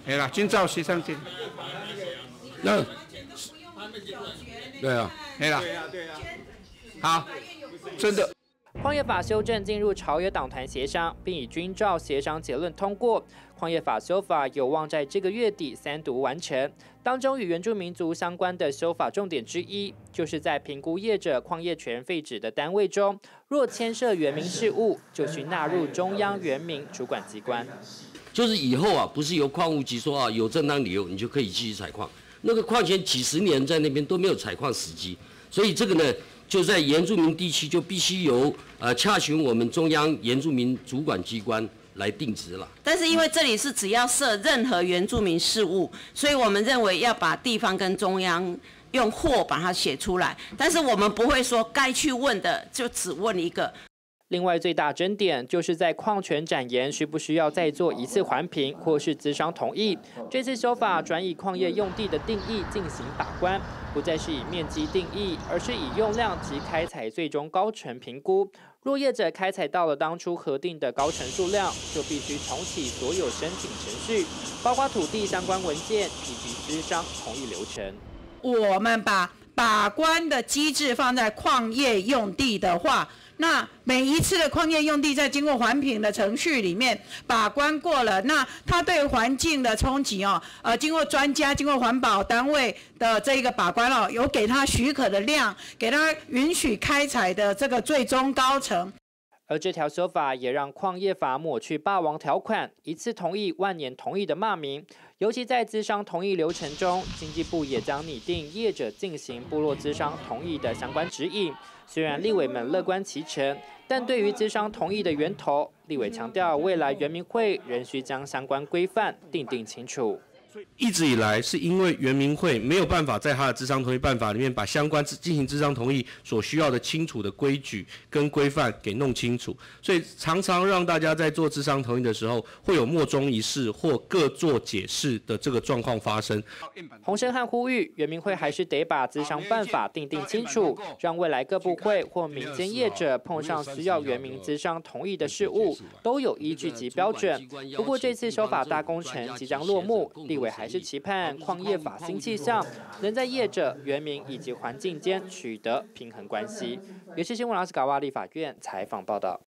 哎啦，遵照协商金。 那对啊， 哎啦，好，真的。 矿业法修正进入朝野党团协商，并以均照协商结论通过。矿业法修法有望在这个月底3读完成。当中与原住民族相关的修法重点之一，就是在评估业者矿业权废止的单位中，若牵涉原民事务，就需纳入中央原民主管机关。 就是以后啊，不是由矿务局说啊有正当理由，你就可以继续采矿。那个矿权几十年在那边都没有采矿时机，所以这个呢，就在原住民地区就必须由洽询我们中央原住民主管机关来定职了。 但是因为这里是只要涉任何原住民事务，所以我们认为要把地方跟中央用或把它写出来，但是我们不会说该去问的就只问一个。 另外，最大争点就是在矿权展延需不需要再做一次环评，或是资商同意。这次修法转以矿业用地的定义进行把关，不再是以面积定义，而是以用量及开采最终高程评估。若业者开采到了当初核定的高程数量，就必须重启所有申请程序，包括土地相关文件以及资商同意流程。 我们把关的机制放在矿业用地的话，那每一次的矿业用地在经过环评的程序里面把关过了，那它对环境的冲击经过专家、经过环保单位的这个把关有给它许可的量，给它允许开采的这个最终高程。 而这条修法也让矿业法抹去霸王条款、一次同意、万年同意的骂名。尤其在资商同意流程中，经济部也将拟定业者进行部落资商同意的相关指引。虽然立委们乐观其成，但对于资商同意的源头，立委强调，未来原民会仍需将相关规范定清楚。 一直以来是因为原民会没有办法在他的资商同意办法里面把相关进行资商同意所需要的清楚的规矩跟规范给弄清楚，所以常常让大家在做资商同意的时候会有莫衷一是或各做解释的这个状况发生。 洪申翰呼吁，原民会还是得把资商办法定清楚，让未来各部会或民间业者碰上需要原民资商同意的事务，都有依据及标准。不过这次修法大工程即将落幕，立委还是期盼矿业法新气象能在业者、原民以及环境间取得平衡关系。也是新闻老师港湾立法院采访报道。